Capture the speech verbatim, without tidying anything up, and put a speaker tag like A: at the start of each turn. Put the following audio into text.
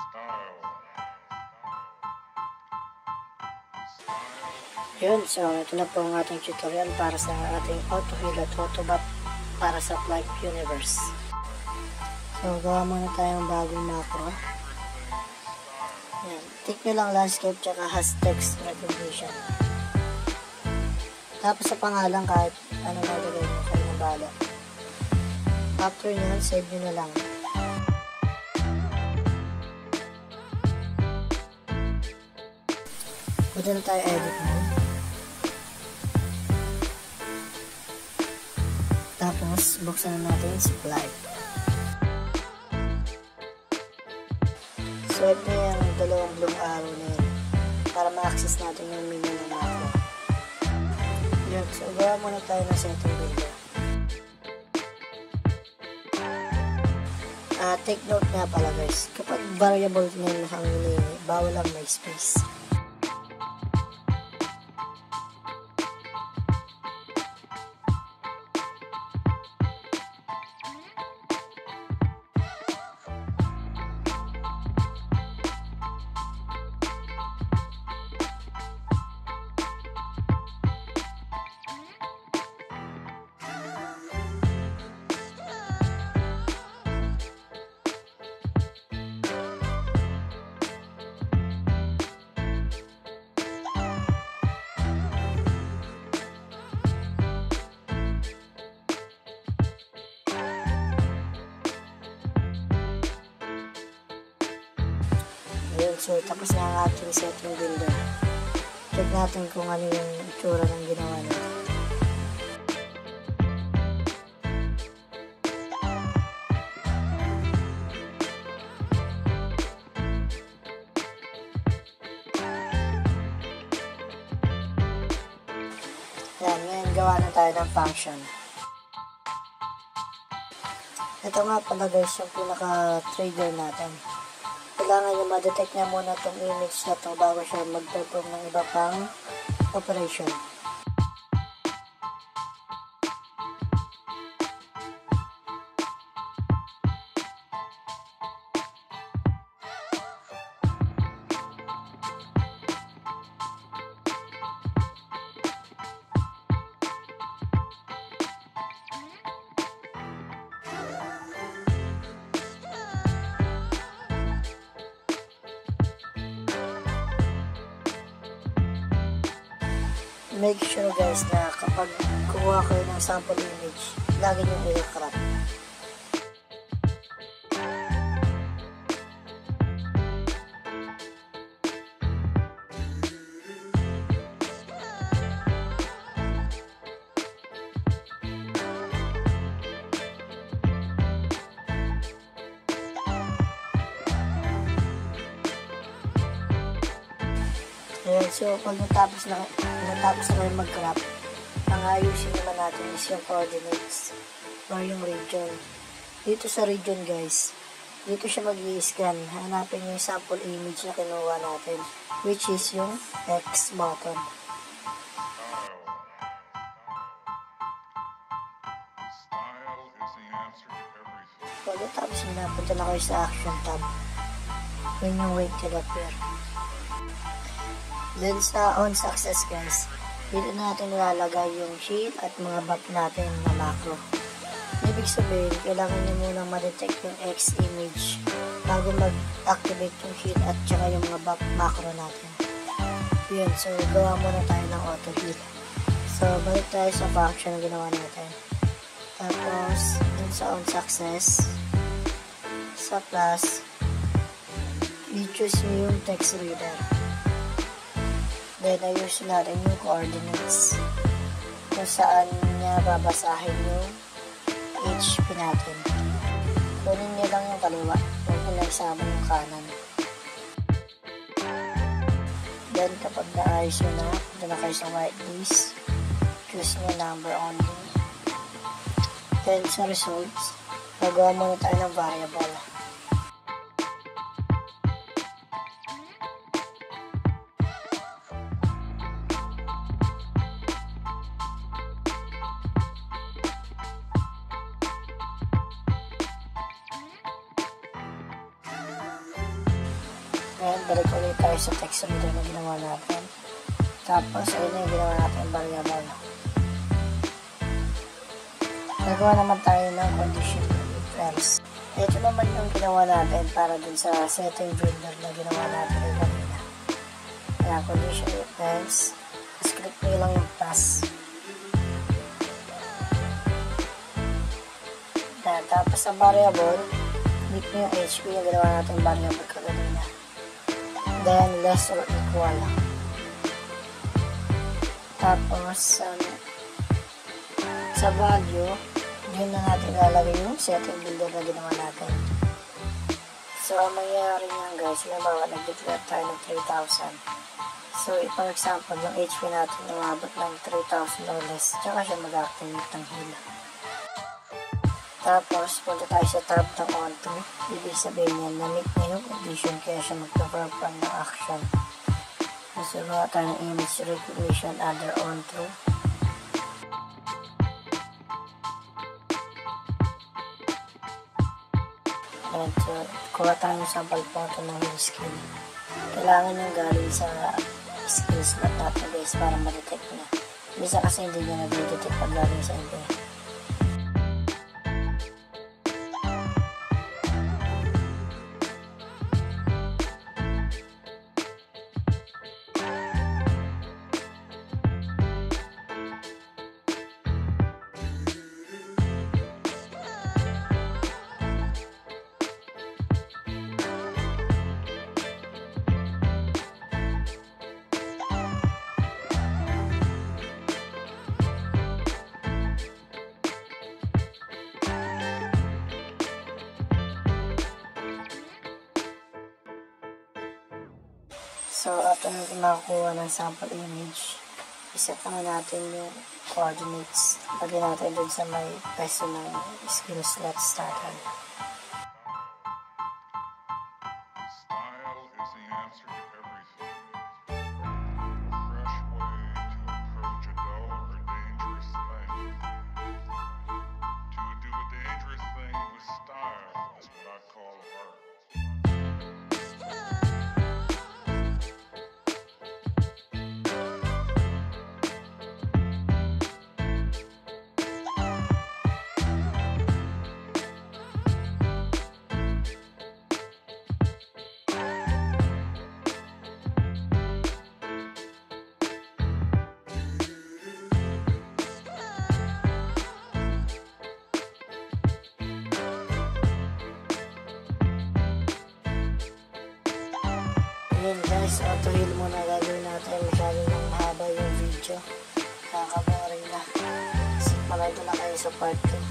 A: Yun, so ito na po ang ating tutorial para sa ating auto heal at auto buff para sa flyff universe. So gawa muna tayong bagong macro. Yan, take nyo lang landscape tsaka has text recognition. Tapos sa pangalan kahit ano nalagay nyo, kayo na bala. After nyan, save nyo na lang. Punta na tayo edit mode. Tapos, buksan na natin si flyff. Swipe na yung dalawang blue arrow na yun para ma-access natin yung menu ng macro. Yun, so gawa muna tayo ng setting builder. Uh, take note nga pala guys, kapag variable name ang name, bawal lang may space. Ayun, so tapos na ang ating setting builder. Check natin kung ano yung itsura ng ginawa natin. Yan, ngayon gawa na tayo ng function. Ito nga pala guys yung pinaka-trigger natin. Kailangan nyo ma-detect na muna itong image na ito bago siya mag-perform ng iba pang operation. Make sure guys na kapag kuha kayo ng sample image, lagi nyo i-crop. Ayan, so pag natapos na, natapos na kayo mag-crop, ang ayusin naman natin is yung coordinates or yung region. Dito sa region guys, dito siya mag-i-scan. Hanapin yung sample image na kinuha natin, which is yung X button. Pag natapos na, punta na kayo sa action tab. When you wait till appear. Then sa on success guys, dito natin nilalagay yung shield at mga buff natin na macro. Ibig sabihin, kailangan nyo muna ma-detect yung X image bago mag-activate yung shield at saka yung mga buff macro natin. Yun, so gawa muna tayo ng auto heal. So balik tayo sa function na ginawa natin. Tapos, dun sa on success, sa plus, i-choose nyo yung text reader. Then, ayusin natin yung coordinates kung saan niya babasahin yung H P natin. Kunin niyo lang yung kaliwa, huwag nyo lang isama yung kanan. Then, kapag naayos nyo na, punta na kayo sa whitelist, choose nyo number only. Then, sa results, magawa muna tayo ng variable. balik ulit tayo sa text reader na ginawa natin. Tapos, ayun na yung ginawa natin yung variable. Nagawa naman tayo ng condition if else. Ito naman yung ginawa natin para dun sa setting builder na ginawa natin ay kanina. Kaya condition if else. Tapos click nyo lang yung plus. Yan. Tapos sa variable, click nyo yung H P na ginawa natin yung variable kanina. Then less or equal. Tapos um, sa value, yun na natin lalagay yung setting builder na ginawa natin. So, ang mangyayari niyan guys, halimbawa nag-declare tayo ng three thousand. So, for example, yung H P natin umabot ng three thousand or less, tsaka siya mag-activate ng heal. Tapos, punta tayo sa tab ng on to. Ibig sabihin yan, na-meet na yung condition kaya siya mag-perform ng action. So, gawa tayo ng image recognition under on to. And so, kuha tayo ng sample photo ng heal skill. Kailangan yung galing sa skill slot natin guys para ma-detect na. Bisa kasi hindi nyo nag-detect pag galing sa iba. So, after natin makakuha ng sample image, iset naman natin yung coordinates. Lagyan natin dun sa may peso ng skill slot starter.
B: Style is the answer to everything. A fresh way to approach a dull or dangerous thing. To do a dangerous thing with style is what I call art.
A: Ayan guys, auto heal muna gagawin natin. Masyado nang mahaba yung video. Nakaka-boring na. Manood na lang kayo sa part two.